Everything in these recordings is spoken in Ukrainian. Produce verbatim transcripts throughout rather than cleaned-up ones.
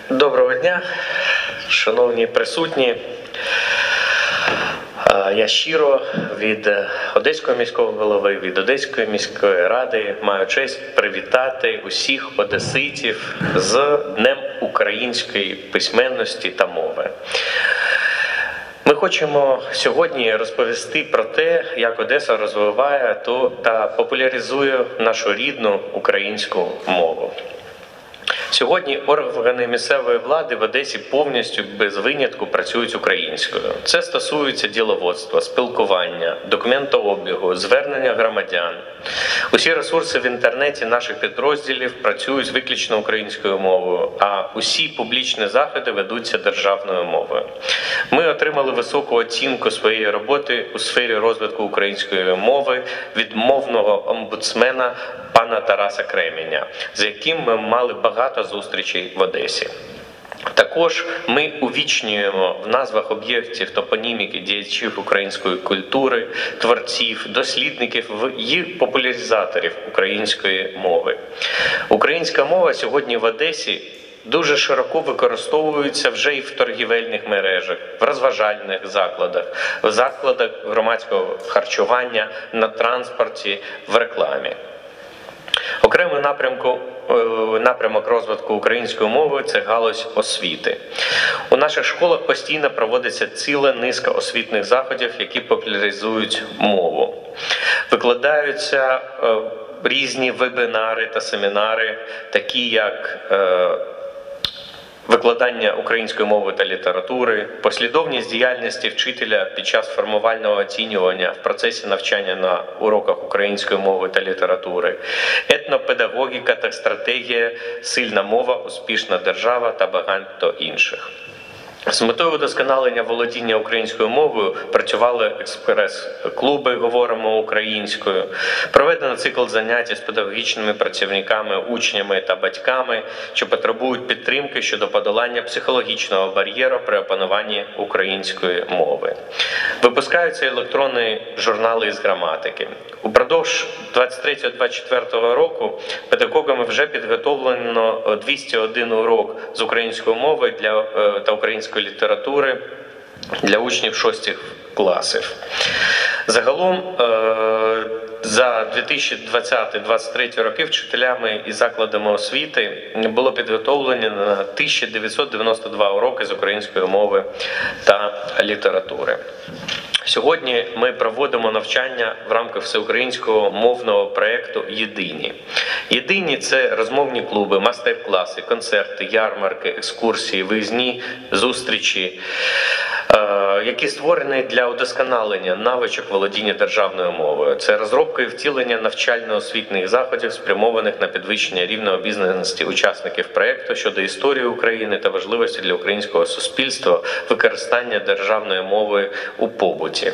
Доброго дня, шановні присутні. Я щиро від Одеського міського голови, від Одеської міської ради маю честь привітати усіх одеситів з Днем української письменності та мови. Ми хочемо сьогодні розповісти про те, як Одеса розвиває та популяризує нашу рідну українську мову. Сьогодні органи місцевої влади в Одесі повністю без винятку працюють українською. Це стосується діловодства, спілкування, документообігу, звернення громадян. Усі ресурси в інтернеті наших підрозділів працюють виключно українською мовою, а усі публічні заходи ведуться державною мовою. Ми отримали високу оцінку своєї роботи у сфері розвитку української мови від мовного омбудсмена пана Тараса Кременя, з яким ми мали багато зустрічей в Одесі. Також ми увічнюємо в назвах об'єктів топоніміки діячів української культури, творців, дослідників і популяризаторів української мови. Українська мова сьогодні в Одесі дуже широко використовується вже і в торгівельних мережах, в розважальних закладах, в закладах громадського харчування, на транспорті, в рекламі. Окремий напрямку, напрямок розвитку української мови – це галузь освіти. У наших школах постійно проводиться ціла низка освітних заходів, які популяризують мову. Викладаються різні вебінари та семінари, такі як викладання української мови та літератури, послідовність діяльності вчителя під час формувального оцінювання в процесі навчання на уроках української мови та літератури, етнопедагогіка та стратегія «Сильна мова, успішна держава» та багато інших. З метою удосконалення володіння українською мовою працювали експрес-клуби «Говоримо українською», проведено цикл занять з педагогічними працівниками, учнями та батьками, що потребують підтримки щодо подолання психологічного бар'єру при опануванні української мови. Випускаються електронні журнали із граматики. Упродовж двадцять третього - двадцять четвертого року педагогами вже підготовлено двісті один урок з української мови для, та української літератури для учнів шостих класів. Загалом за дві тисячі двадцятий - двадцять третій роки вчителями і закладами освіти було підготовлено на тисячу дев'ятсот дев'яносто два уроки з української мови та літератури. Сьогодні ми проводимо навчання в рамках всеукраїнського мовного проєкту «Єдині». «Єдині» – це розмовні клуби, мастер-класи, концерти, ярмарки, екскурсії, виїзні зустрічі, які створені для удосконалення навичок володіння державною мовою. Це розробка і втілення навчально-освітніх заходів, спрямованих на підвищення рівня обізнаності учасників проєкту щодо історії України та важливості для українського суспільства використання державної мови у побуті.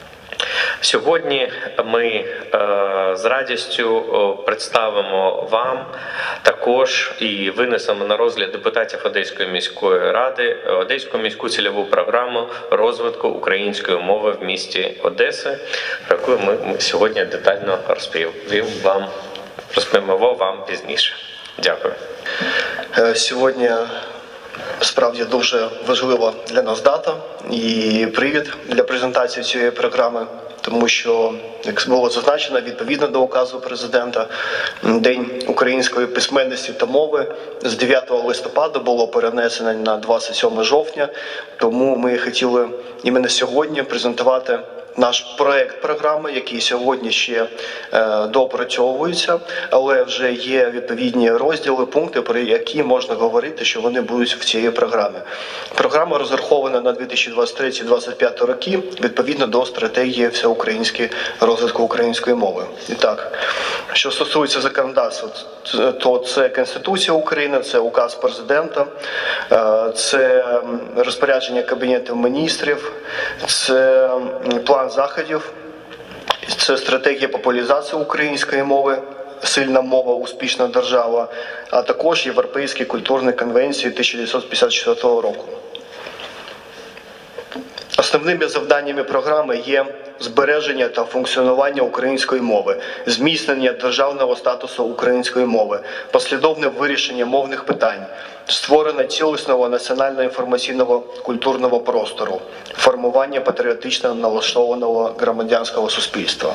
Сьогодні ми е, з радістю представимо вам також і винесемо на розгляд депутатів Одеської міської ради Одеську міську цільову програму розвитку української мови в місті Одеси, про яку ми, ми сьогодні детально розповімо вам, розповімо вам пізніше. Дякую. Сьогодні справді дуже важлива для нас дата і привід для презентації цієї програми, тому що, як було зазначено, відповідно до указу президента, День української письменності та мови з дев'ятого листопада було перенесено на двадцять сьоме жовтня, тому ми хотіли іменно сьогодні презентувати наш проект програми, який сьогодні ще е, доопрацьовується, але вже є відповідні розділи, пункти, про які можна говорити, що вони будуть в цій програмі. Програма розрахована на дві тисячі двадцять третій - двадцять п'ятий роки, відповідно до стратегії всеукраїнської розвитку української мови. І так, що стосується законодавства, то це Конституція України, це указ президента, е, це розпорядження Кабінету міністрів, це план заходів, це стратегія популяризації української мови, сильна мова, успішна держава, а також Європейські культурні конвенції тисяча дев'ятсот п'ятдесят четвертого року. Основними завданнями програми є збереження та функціонування української мови, зміцнення державного статусу української мови, послідовне вирішення мовних питань, створення цілісного національного інформаційного культурного простору, формування патріотично налаштованого громадянського суспільства.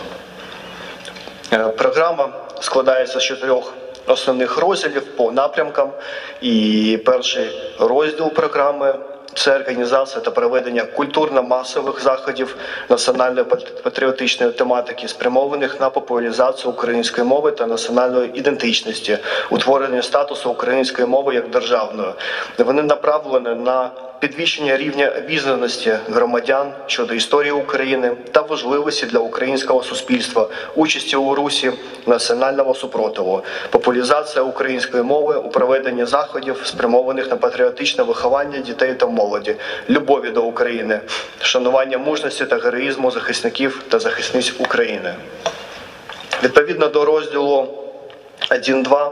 Програма складається з чотирьох основних розділів по напрямкам. І перший розділ програми – це організація та проведення культурно-масових заходів національної патріотичної тематики, спрямованих на популяризацію української мови та національної ідентичності, утворення статусу української мови як державної. Вони направлені на підвищення рівня обізнаності громадян щодо історії України та важливості для українського суспільства, участі у русі національного супротиву, популяризація української мови у проведенні заходів, спрямованих на патріотичне виховання дітей та молоді, любові до України, шанування мужності та героїзму захисників та захисниць України. Відповідно до розділу один-два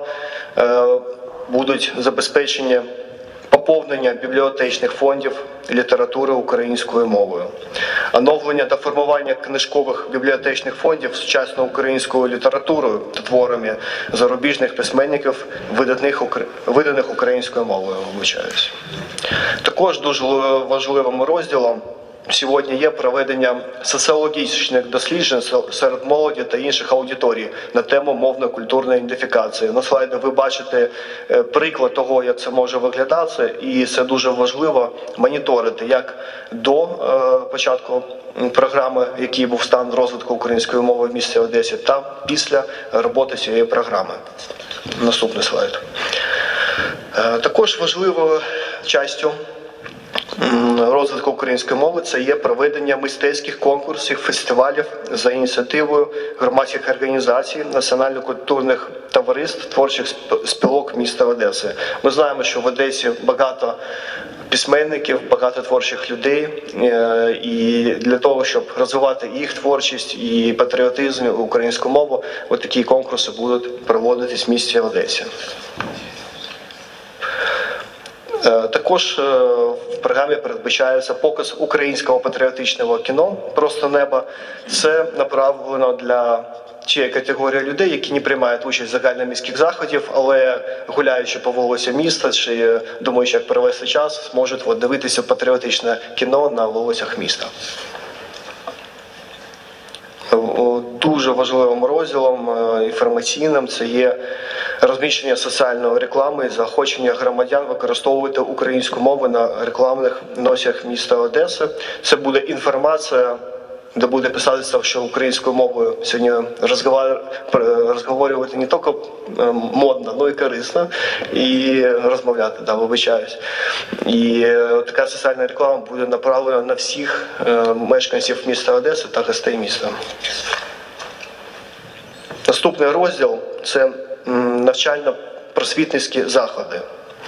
будуть забезпечені поповнення бібліотечних фондів літератури українською мовою, оновлення та формування книжкових бібліотечних фондів сучасною українською літературою та творами зарубіжних письменників, виданих, виданих українською мовою. Вибачаюсь. Також дуже важливим розділом сьогодні є проведення соціологічних досліджень серед молоді та інших аудиторій на тему мовно-культурної ідентифікації. На слайді ви бачите приклад того, як це може виглядати, і це дуже важливо моніторити як до початку програми, який був стан розвитку української мови в місті Одесі, та після роботи цієї програми. Наступний слайд. Також важливою частю розвитку української мови це є проведення мистецьких конкурсів, фестивалів за ініціативою громадських організацій, національно-культурних товариств, творчих спілок міста Одеси. Ми знаємо, що в Одесі багато письменників, багато творчих людей, і для того, щоб розвивати їх творчість і патріотизм, українську мову, от такі конкурси будуть проводитись в місті Одесі. Також в програмі передбачається показ українського патріотичного кіно «Просто небо». Це направлено для тієї категорії людей, які не приймають участь в загальноміських заходів, але гуляючи по вулиці міста чи думаючи, як провести час, зможуть дивитися патріотичне кіно на вулицях міста. Дуже важливим розділом інформаційним це є розміщення соціальної реклами і заохочення громадян використовувати українську мову на рекламних носіях міста Одеси. Це буде інформація, де буде писатися, що українською мовою сьогодні розговорювати не тільки модно, але й корисно, і розмовляти, да, вибачаюсь. І така соціальна реклама буде направлена на всіх мешканців міста Одеси та гостей міста. Наступний розділ – це навчально-просвітницькі заходи.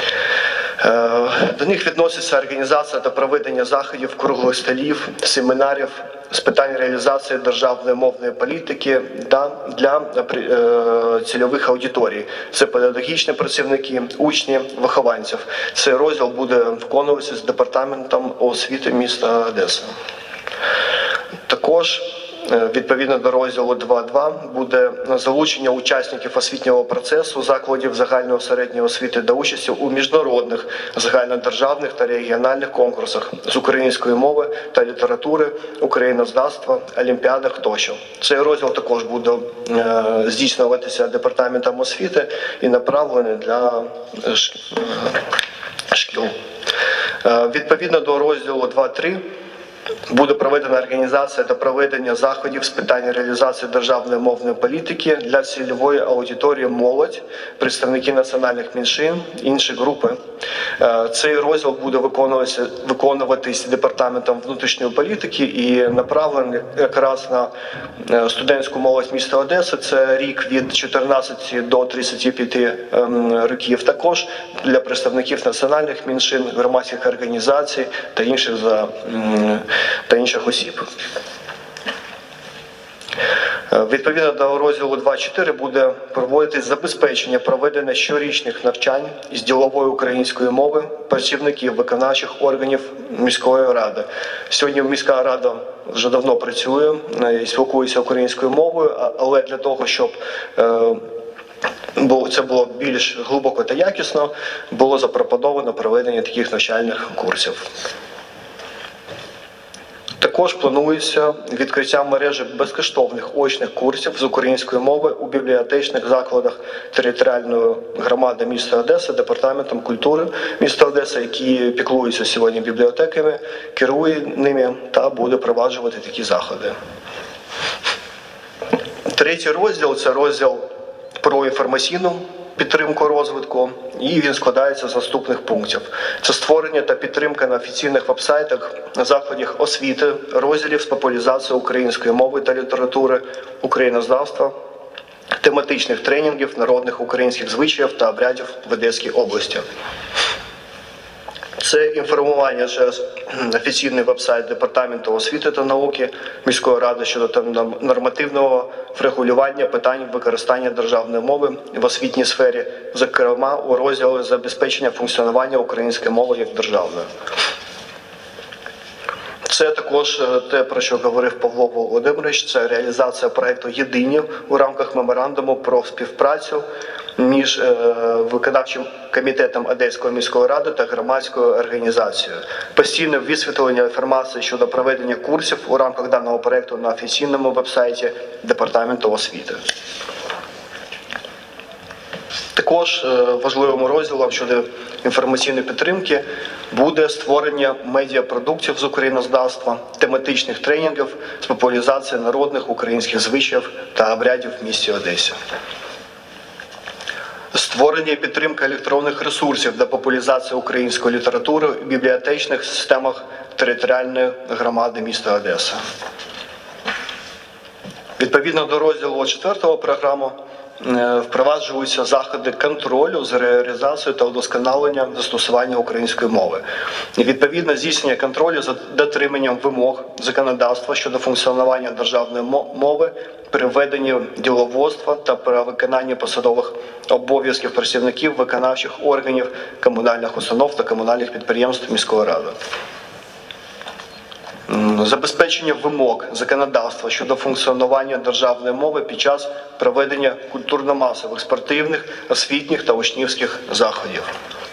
До них відноситься організація та проведення заходів, круглих столів, семінарів з питань реалізації державної мовної політики для цільових аудиторій. Це педагогічні працівники, учні, вихованців. Цей розділ буде виконуватися з департаментом освіти міста Одеси. Також відповідно до розділу два-два буде залучення учасників освітнього процесу закладів загальної середньої освіти до участі у міжнародних загальнодержавних та регіональних конкурсах з української мови та літератури, українознавства, олімпіадах тощо. Цей розділ також буде здійснюватися департаментом освіти і направлений для шкіл. Відповідно до розділу два-три буде проведена організація та проведення заходів з питань реалізації державної мовної політики для цільової аудиторії молодь, представники національних меншин, інші групи. Цей розділ буде виконуватися, виконуватись департаментом внутрішньої політики і направлений якраз на студентську молодь міста Одеси. Це рік від чотирнадцяти до тридцяти п'яти років. Також для представників національних меншин, громадських організацій та інших за та інших осіб. Відповідно до розділу два чотири буде проводитись забезпечення проведення щорічних навчань з ділової української мови працівників виконавчих органів міської ради. Сьогодні міська рада вже давно працює і спілкується українською мовою, але для того, щоб бо це було більш глибоко та якісно, було запропоновано проведення таких навчальних курсів. Також планується відкриття мережі безкоштовних очних курсів з української мови у бібліотечних закладах територіальної громади міста Одеси, Департаментом культури міста Одеси, які піклуються сьогодні бібліотеками, керує ними та буде впроваджувати такі заходи. Третій розділ – це розділ про інформаційну підтримку розвитку, і він складається з наступних пунктів. Це створення та підтримка на офіційних вебсайтах, закладах освіти, розділів з популяризації української мови та літератури, українознавства, тематичних тренінгів народних українських звичаїв та обрядів в Одеській області. Це інформування через офіційний вебсайт Департаменту освіти та науки міської ради щодо нормативного врегулювання питань використання державної мови в освітній сфері, зокрема у розділі забезпечення функціонування української мови як державної. Це також те, про що говорив Павло Володимирович, це реалізація проєкту «Єдині» у рамках меморандуму про співпрацю між виконавчим комітетом Одеської міської ради та громадською організацією. Постійне висвітлення інформації щодо проведення курсів у рамках даного проєкту на офіційному вебсайті Департаменту освіти. Також важливим розділом щодо інформаційної підтримки буде створення медіапродуктів з українознавства, тематичних тренінгів з популяризації народних українських звичаїв та обрядів в місті Одесі. Створення і підтримка електронних ресурсів для популяризації української літератури в бібліотечних системах територіальної громади міста Одеса. Відповідно до розділу четвертого програми впроваджуються заходи контролю з реалізацією та удосконаленням застосування української мови. І відповідно здійснення контролю за дотриманням вимог законодавства щодо функціонування державної мови при веденні діловодства та при виконанні посадових обов'язків працівників виконавчих органів комунальних установ та комунальних підприємств міської ради. Забезпечення вимог законодавства щодо функціонування державної мови під час проведення культурно-масових, спортивних, освітніх та учнівських заходів.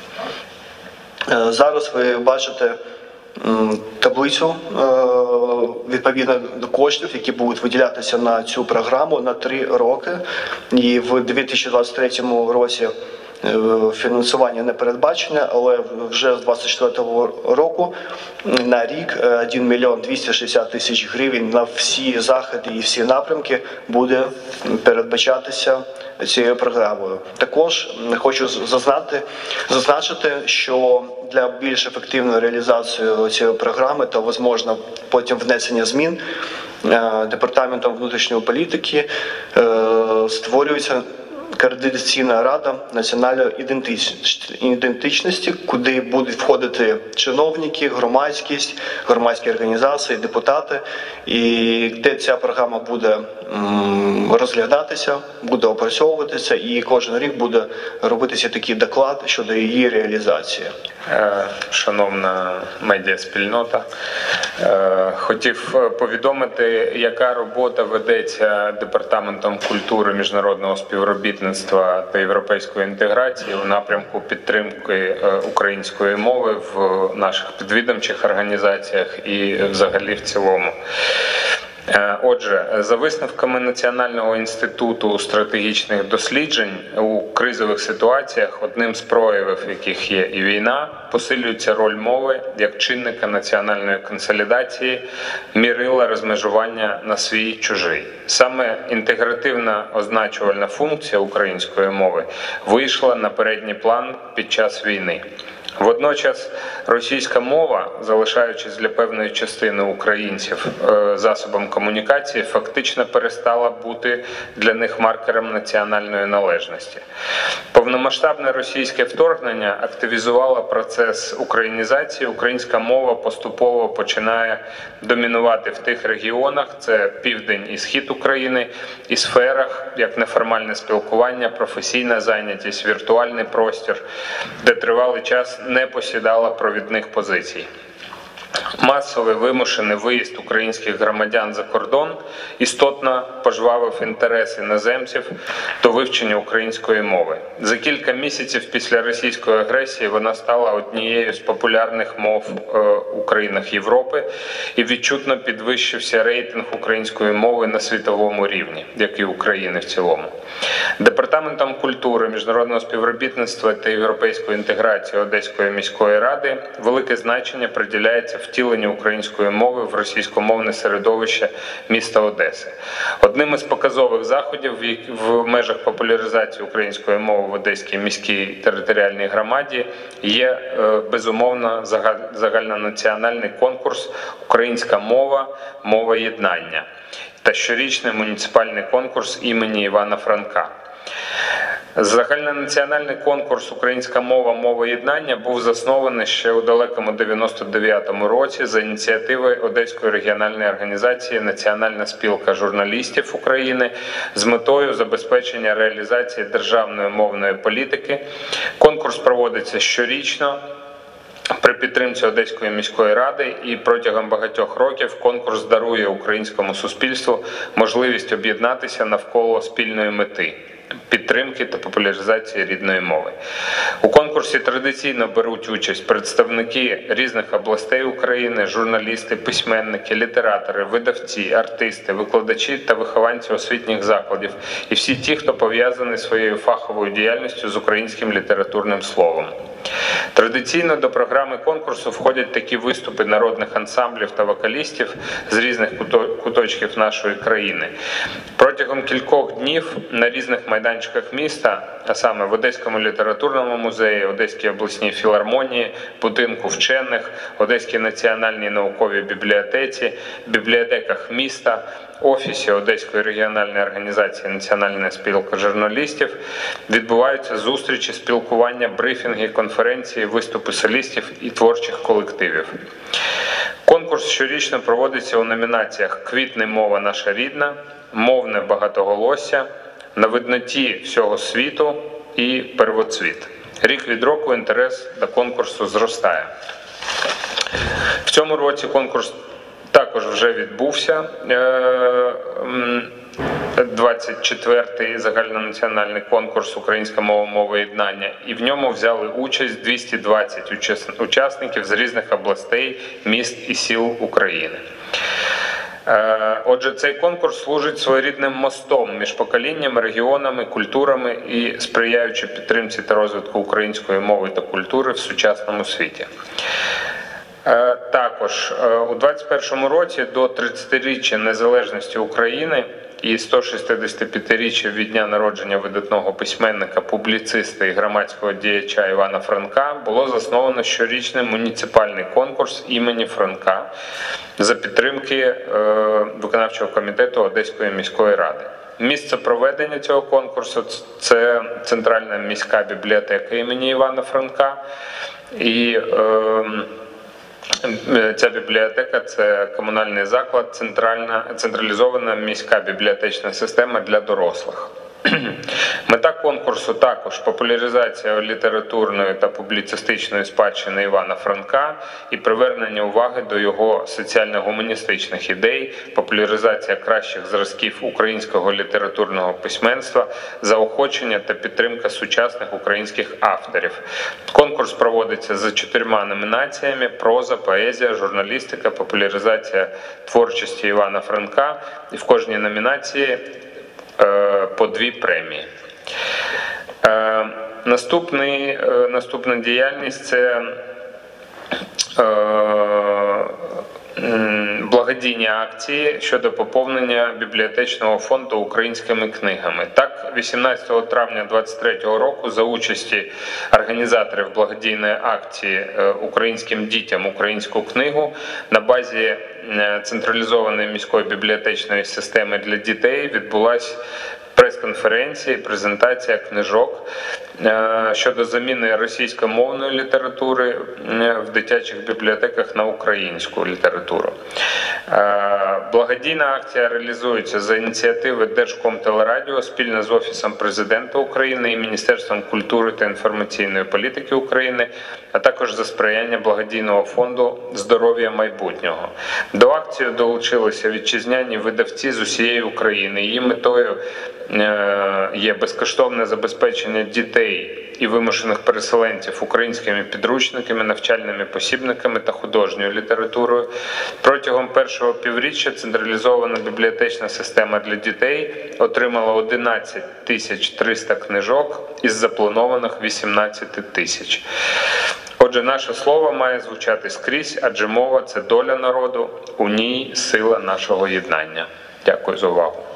Зараз ви бачите таблицю відповідно до коштів, які будуть виділятися на цю програму на три роки. І в дві тисячі двадцять третьому році фінансування не передбачене, але вже з двадцять четвертого року на рік один мільйон двісті шістдесят тисяч гривень на всі заходи і всі напрямки буде передбачатися цією програмою. Також хочу зазнати, зазначити, що для більш ефективної реалізації цієї програми та, можливо, потім внесення змін Департаментом внутрішньої політики створюється Координаційна рада національної ідентичності, куди будуть входити чиновники, громадськість, громадські організації, депутати, і де ця програма буде розглядатися, буде опрацьовуватися, і кожен рік буде робитися такий доклад щодо її реалізації. Шановна медіаспільнота, хотів повідомити, яка робота ведеться Департаментом культури, міжнародного співробітництва та європейської інтеграції у напрямку підтримки української мови в наших підвідомчих організаціях і взагалі в цілому. Отже, за висновками Національного інституту стратегічних досліджень, у кризових ситуаціях одним з проявів, яких є і війна, посилюється роль мови як чинника національної консолідації, мірила розмежування на свій чужий. Саме інтегративна означувальна функція української мови вийшла на передній план під час війни. Водночас російська мова, залишаючись для певної частини українців засобом комунікації, фактично перестала бути для них маркером національної належності. Повномасштабне російське вторгнення активізувало процес українізації. Українська мова поступово починає домінувати в тих регіонах, це південь і схід України, і сферах, як неформальне спілкування, професійна зайнятість, віртуальний простір, де тривалий час не посідала провідних позицій. Масовий вимушений виїзд українських громадян за кордон істотно пожвавив інтерес іноземців до вивчення української мови. За кілька місяців після російської агресії вона стала однією з популярних мов у країнах Європи і відчутно підвищився рейтинг української мови на світовому рівні, як і України в цілому. Департаментом культури, міжнародного співробітництва та європейської інтеграції Одеської міської ради велике значення приділяється втіленню української мови в російськомовне середовище міста Одеси. Одним із показових заходів в межах популяризації української мови в Одеській міській територіальній громаді є, безумовно, загальнонаціональний конкурс «Українська мова. Мова єднання» та щорічний муніципальний конкурс імені Івана Франка. Загальнонаціональний конкурс «Українська мова. Мова єднання» був заснований ще у далекому дев'яносто дев'ятому році за ініціативи Одеської регіональної організації «Національна спілка журналістів України» з метою забезпечення реалізації державної мовної політики. Конкурс проводиться щорічно при підтримці Одеської міської ради, і протягом багатьох років конкурс дарує українському суспільству можливість об'єднатися навколо спільної мети – підтримки та популяризації рідної мови. У конкурсі традиційно беруть участь представники різних областей України, журналісти, письменники, літератори, видавці, артисти, викладачі та вихованці освітніх закладів і всі ті, хто пов'язаний своєю фаховою діяльністю з українським літературним словом. Традиційно до програми конкурсу входять такі виступи народних ансамблів та вокалістів з різних куточків нашої країни. Протягом кількох днів на різних майданчиках міста, а саме в Одеському літературному музеї, Одеській обласній філармонії, Будинку вчених, Одеській національній науковій бібліотеці, бібліотеках міста, Офісі Одеської регіональної організації «Національна спілка журналістів» відбуваються зустрічі, спілкування, брифінги, конференції, виступи солістів і творчих колективів. Конкурс щорічно проводиться у номінаціях «Квітне мова наша рідна», «Мовне багатоголосся», «На видноті всього світу» і «Первоцвіт». Рік від року інтерес до конкурсу зростає. В цьому році конкурс також вже відбувся, двадцять четвертий загальнонаціональний конкурс «Українська мова. Мова єднання», і в ньому взяли участь двісті двадцять учасників з різних областей, міст і сіл України. Отже, цей конкурс служить своєрідним мостом між поколіннями, регіонами, культурами і сприяючи підтримці та розвитку української мови та культури в сучасному світі. Також у двадцять першому році до тридцятиріччя незалежності України і сто шістдесятип'ятиріччя від дня народження видатного письменника, публіциста і громадського діяча Івана Франка було засновано щорічний муніципальний конкурс імені Франка за підтримки виконавчого комітету Одеської міської ради. Місце проведення цього конкурсу – це Центральна міська бібліотека імені Івана Франка. І ця бібліотека – це комунальний заклад, центральна, централізована міська бібліотечна система для дорослих. Мета конкурсу також популяризація літературної та публіцистичної спадщини Івана Франка і привернення уваги до його соціально-гуманістичних ідей, популяризація кращих зразків українського літературного письменства, заохочення та підтримка сучасних українських авторів. Конкурс проводиться за чотирма номінаціями: проза, поезія, журналістика, популяризація творчості Івана Франка, і в кожній номінації по дві премії. Наступний, наступна діяльність – це благодійність. благодійні акції щодо поповнення бібліотечного фонду українськими книгами. Так, вісімнадцятого травня двадцять третього року за участі організаторів благодійної акції «Українським дітям українську книгу» на базі централізованої міської бібліотечної системи для дітей відбулася прес-конференція і презентація книжок щодо заміни російськомовної літератури в дитячих бібліотеках на українську літературу. Благодійна акція реалізується за ініціативи Держкомтелерадіо спільно з Офісом Президента України і Міністерством культури та інформаційної політики України, а також за сприяння благодійного фонду «Здоров'я майбутнього». До акції долучилися вітчизняні видавці з усієї України. Її метою є безкоштовне забезпечення дітей і вимушених переселенців українськими підручниками, навчальними посібниками та художньою літературою. Протягом першого півріччя централізована бібліотечна система для дітей отримала одинадцять тисяч триста книжок із запланованих вісімнадцять тисяч. Отже, наше слово має звучати скрізь, адже мова – це доля народу, у ній сила нашого єднання. Дякую за увагу.